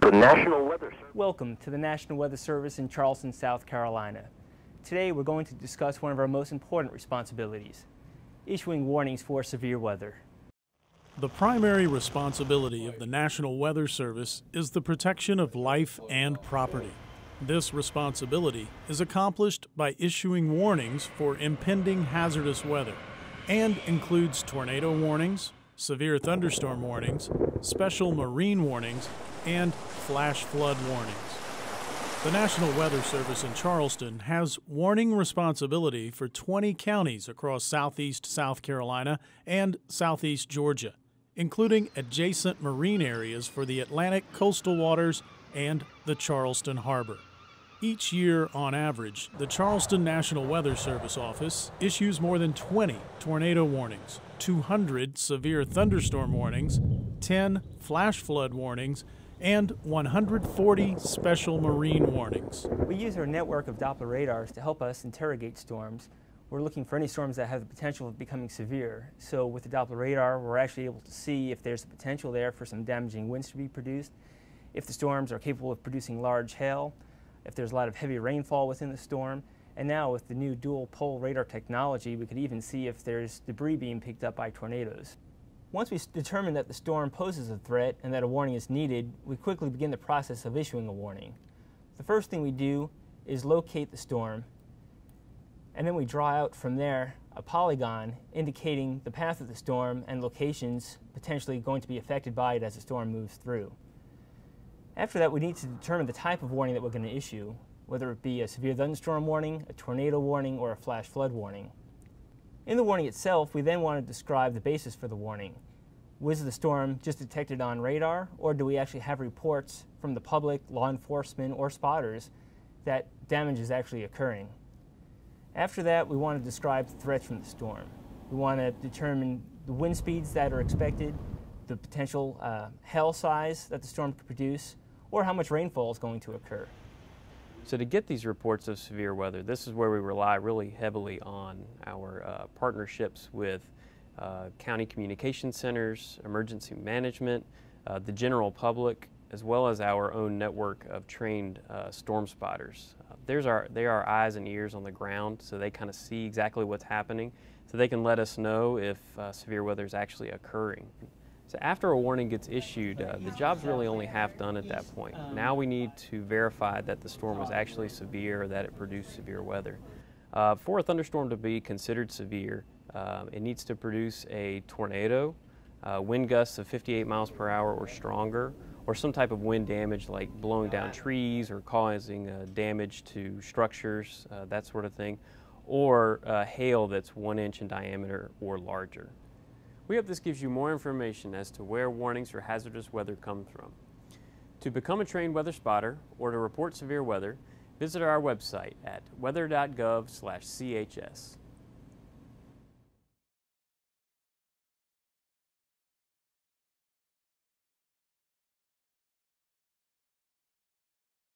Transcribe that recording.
The National Weather Service. Welcome to the National Weather Service in Charleston, South Carolina. Today we're going to discuss one of our most important responsibilities, issuing warnings for severe weather. The primary responsibility of the National Weather Service is the protection of life and property. This responsibility is accomplished by issuing warnings for impending hazardous weather and includes tornado warnings, severe thunderstorm warnings, special marine warnings, and flash flood warnings. The National Weather Service in Charleston has warning responsibility for 20 counties across southeast South Carolina and southeast Georgia, including adjacent marine areas for the Atlantic coastal waters and the Charleston Harbor. Each year, on average, the Charleston National Weather Service Office issues more than 20 tornado warnings, 200 severe thunderstorm warnings, 10 flash flood warnings, and 140 special marine warnings. We use our network of Doppler radars to help us interrogate storms. We're looking for any storms that have the potential of becoming severe. So with the Doppler radar, we're actually able to see if there's a potential there for some damaging winds to be produced, if the storms are capable of producing large hail, if there's a lot of heavy rainfall within the storm. And now with the new dual pole radar technology, we could even see if there's debris being picked up by tornadoes. Once we determine that the storm poses a threat and that a warning is needed, we quickly begin the process of issuing a warning. The first thing we do is locate the storm, and then we draw out from there a polygon indicating the path of the storm and locations potentially going to be affected by it as the storm moves through. After that, we need to determine the type of warning that we're going to issue, whether it be a severe thunderstorm warning, a tornado warning, or a flash flood warning. In the warning itself, we then want to describe the basis for the warning. Was the storm just detected on radar, or do we actually have reports from the public, law enforcement, or spotters that damage is actually occurring? After that, we want to describe the threats from the storm. We want to determine the wind speeds that are expected, the potential hail size that the storm could produce, or how much rainfall is going to occur. So to get these reports of severe weather, this is where we rely really heavily on our partnerships with county communication centers, emergency management, the general public, as well as our own network of trained storm spotters. They are our eyes and ears on the ground, so they kind of see exactly what's happening, so they can let us know if severe weather is actually occurring. So after a warning gets issued, the job's really only half done at that point. Now we need to verify that the storm was actually severe or that it produced severe weather. For a thunderstorm to be considered severe, it needs to produce a tornado, wind gusts of 58 miles per hour or stronger, or some type of wind damage like blowing down trees or causing damage to structures, that sort of thing, or hail that's 1 inch in diameter or larger. We hope this gives you more information as to where warnings for hazardous weather come from. To become a trained weather spotter or to report severe weather, visit our website at weather.gov/chs.